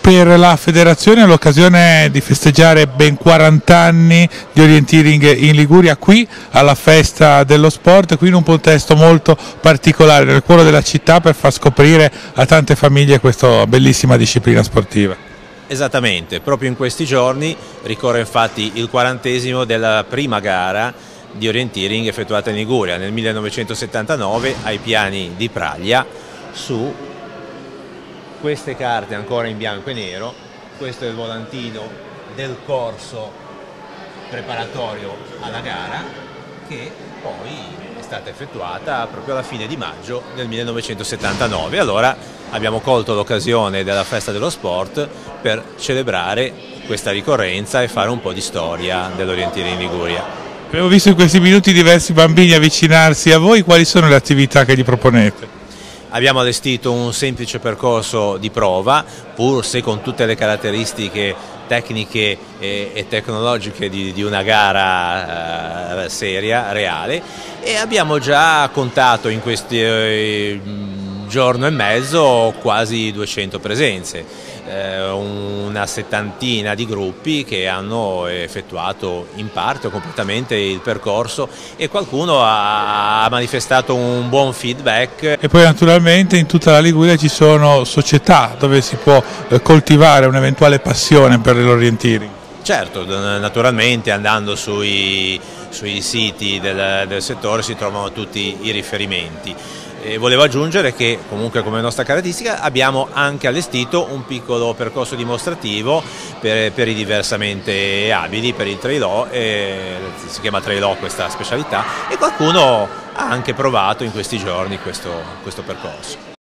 Per la federazione è l'occasione di festeggiare ben 40 anni di orienteering in Liguria, qui alla festa dello sport, qui in un contesto molto particolare nel cuore della città, per far scoprire a tante famiglie questa bellissima disciplina sportiva. Esattamente, proprio in questi giorni ricorre infatti il 40° della prima gara di orienteering effettuata in Liguria nel 1979 ai piani di Praglia su queste carte ancora in bianco e nero. Questo è il volantino del corso preparatorio alla gara, che poi è stata effettuata proprio alla fine di maggio del 1979. Allora abbiamo colto l'occasione della festa dello sport per celebrare questa ricorrenza e fare un po' di storia dell'orienteering in Liguria. Abbiamo visto in questi minuti diversi bambini avvicinarsi a voi. Quali sono le attività che gli proponete? Abbiamo allestito un semplice percorso di prova, pur se con tutte le caratteristiche tecniche e tecnologiche di una gara seria, reale, e abbiamo già contato in questi giorno e mezzo quasi 200 presenze, una settantina di gruppi che hanno effettuato in parte o completamente il percorso, e qualcuno ha manifestato un buon feedback. E poi naturalmente in tutta la Liguria ci sono società dove si può coltivare un'eventuale passione per l'orienteering. Certo, naturalmente andando sui siti del settore si trovano tutti i riferimenti. E volevo aggiungere che comunque, come nostra caratteristica, abbiamo anche allestito un piccolo percorso dimostrativo per i diversamente abili, per il trail-o, si chiama trail-o questa specialità, e qualcuno ha anche provato in questi giorni questo percorso.